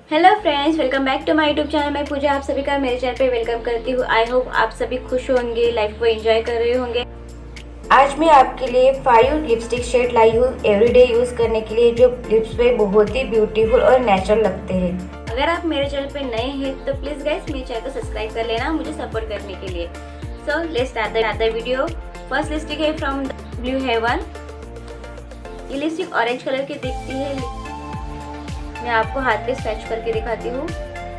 Hello friends, welcome back to my YouTube channel. मैं पूजा आप सभी का मेरे चैनल पे वेलकम करती हूँ। आई होप आप सभी खुश होंगे, लाइफ को एंजॉय कर रहे होंगे। आज मैं आपके लिए 5 लिपस्टिक शेड लाई हूँ एवरीडे यूज करने के लिए, जो लिप्स पे बहुत ही ब्यूटीफुल और नेचुरल लगते हैं। अगर आप मेरे चैनल पे नए हैं तो प्लीज गाइस मेरे चैनल को सब्सक्राइब कर लेना मुझे सपोर्ट करने के लिए। So let's start the video. First lipstick है फ्रॉम ब्लू हेवन। ये लिपस्टिक ऑरेंज कलर की दिखती है। मैं आपको हाथ पे स्ट्रेच करके दिखाती हूँ।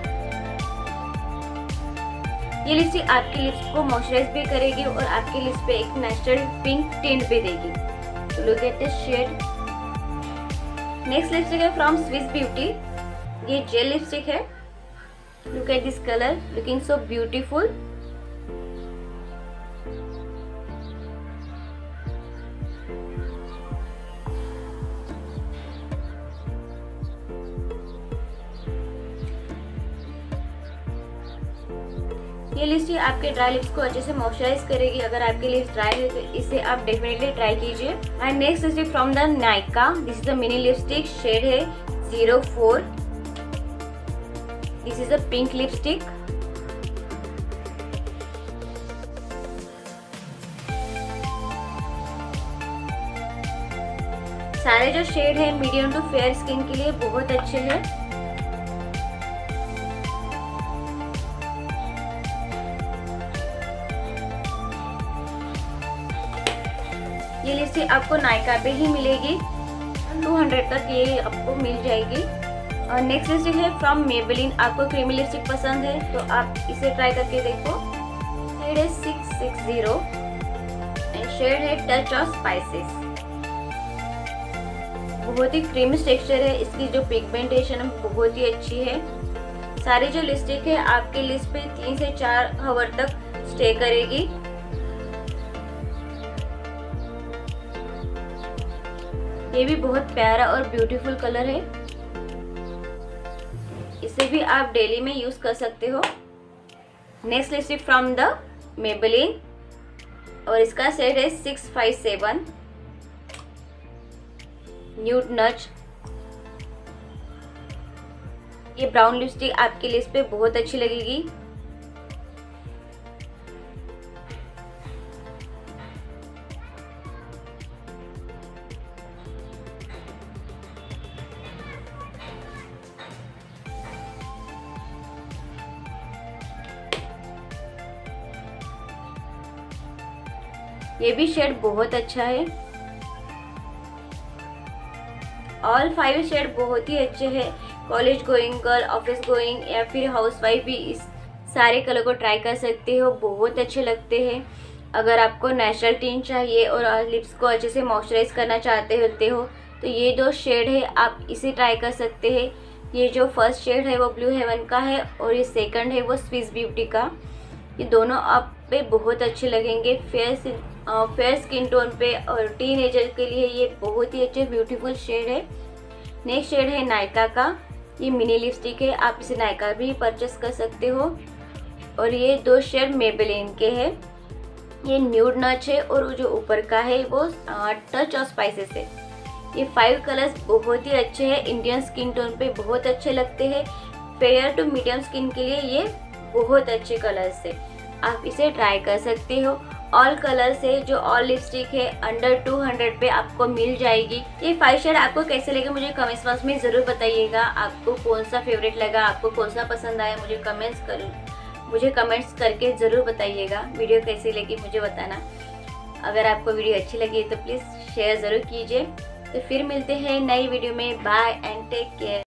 ये लिपस्टिक आपके लिप्स को मॉइस्चराइज भी करेगी और आपके लिप्स पे एक नेचुरल पिंक टिंट भी देगी। Look at this shade. Next lipstick है फ्रॉम स्विस ब्यूटी। ये जेल लिपस्टिक है। Look at this colour, looking so beautiful. ये लिपस्टिक आपके ड्राई लिप्स को अच्छे से मॉइस्चराइज करेगी। अगर आपके लिप्स ड्राई है तो इसे आप डेफिनेटली ट्राई कीजिए। And next lipstick from the Nykaa. This is the mini lipstick, shade है 04। This is a pink lipstick. सारे जो शेड है मीडियम टू फेयर स्किन के लिए बहुत अच्छे हैं। ये लिपस्टिक आपको नायका पे ही मिलेगी। 200 तक ये आपको मिल जाएगी। और नेक्स्ट लिपस्टिक है फ्रॉम मेबेलिन। आपको क्रीमी लिपस्टिक पसंद है तो आप इसे ट्राई करके देखो। शेड है 660 एंड शेड है टच ऑफ स्पाइसेस। बहुत ही क्रीमी टेक्सचर है। इसकी जो पिगमेंटेशन है बहुत ही अच्छी है। सारी जो लिपस्टिक है आपके लिप्स पे 3 से 4 आवर तक स्टे करेगी। ये भी बहुत प्यारा और ब्यूटीफुल कलर है। इसे भी आप डेली में यूज कर सकते हो। Next lipstick from the Maybelline और इसका शेड है 657 न्यूड नच। ये ब्राउन लिपस्टिक आपके लिप्स पे बहुत अच्छी लगेगी। ये भी शेड बहुत अच्छा है। ऑल 5 शेड बहुत ही अच्छे हैं। College going girl, office going या फिर हाउसवाइफ भी इस सारे कलर को ट्राई कर सकते हो, बहुत अच्छे लगते हैं। अगर आपको नेचुरल टिंट चाहिए और लिप्स को अच्छे से मॉइस्चराइज करना चाहते होते हो तो ये 2 शेड है, आप इसे ट्राई कर सकते हैं। ये जो फर्स्ट शेड है वो ब्लू हेवन का है और ये सेकंड है वो स्विस ब्यूटी का। ये दोनों आप पे बहुत अच्छे लगेंगे फेयर स्किन टोन पे और टीनेजर के लिए ये बहुत ही अच्छे ब्यूटीफुल शेड है। नेक्स्ट शेड है नायका का। ये मिनी लिपस्टिक है, आप इसे नायका भी परचेस कर सकते हो। और ये 2 शेड मेबेलिन के हैं। ये न्यूड नच है और जो ऊपर का है वो टच ऑफ स्पाइसेस है। ये 5 कलर्स बहुत ही अच्छे हैं। इंडियन स्किन टोन पे बहुत अच्छे लगते हैं। फेयर टू मीडियम स्किन के लिए ये बहुत अच्छे कलर्स है, आप इसे ट्राई कर सकते हो। ऑल कलर से जो ऑल लिपस्टिक है अंडर 200 पे आपको मिल जाएगी। ये 5 शेड आपको कैसे लगे मुझे कमेंट्स बॉक्स में जरूर बताइएगा। आपको कौन सा फेवरेट लगा, आपको कौन सा पसंद आया, मुझे कमेंट्स करके जरूर बताइएगा। वीडियो कैसी लगी मुझे बताना। अगर आपको वीडियो अच्छी लगी तो प्लीज शेयर जरूर कीजिए। तो फिर मिलते हैं नई वीडियो में। Bye and take care.